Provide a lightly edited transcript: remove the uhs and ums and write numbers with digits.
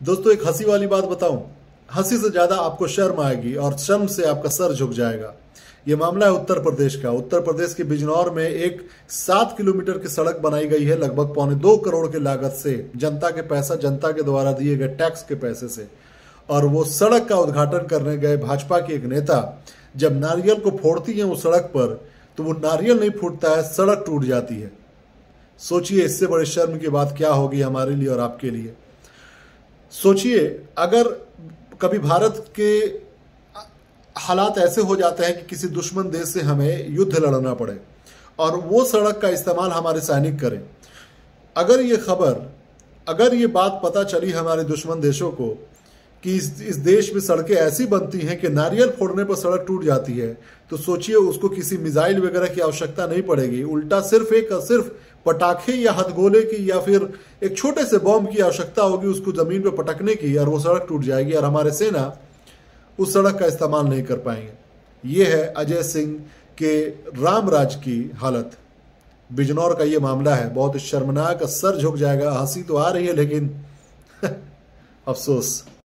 दोस्तों एक हंसी वाली बात बताऊं, हंसी से ज्यादा आपको शर्म आएगी और शर्म से आपका सर झुक जाएगा। ये मामला है उत्तर प्रदेश का। उत्तर प्रदेश के बिजनौर में एक 7 किलोमीटर की सड़क बनाई गई है लगभग 2.25 करोड़ की लागत से, जनता के पैसा, जनता के द्वारा दिए गए टैक्स के पैसे से। और वो सड़क का उद्घाटन करने गए भाजपा के एक नेता जब नारियल को फोड़ती है उस सड़क पर, तो वो नारियल नहीं फूटता है, सड़क टूट जाती है। सोचिए इससे बड़े शर्म की बात क्या होगी हमारे लिए और आपके लिए। सोचिए अगर कभी भारत के हालात ऐसे हो जाते हैं कि किसी दुश्मन देश से हमें युद्ध लड़ना पड़े और वो सड़क का इस्तेमाल हमारे सैनिक करें। अगर ये बात पता चली हमारे दुश्मन देशों को कि इस देश में सड़कें ऐसी बनती हैं कि नारियल फोड़ने पर सड़क टूट जाती है, तो सोचिए उसको किसी मिसाइल वगैरह की आवश्यकता नहीं पड़ेगी। उल्टा सिर्फ पटाखे या हथगोले की या फिर एक छोटे से बॉम्ब की आवश्यकता होगी उसको जमीन पर पटकने की, और वो सड़क टूट जाएगी और हमारे सेना उस सड़क का इस्तेमाल नहीं कर पाएंगे। ये है अजय सिंह के रामराज की हालत। बिजनौर का ये मामला है, बहुत शर्मनाक, सर झुक जाएगा। हंसी तो आ रही है लेकिन अफसोस।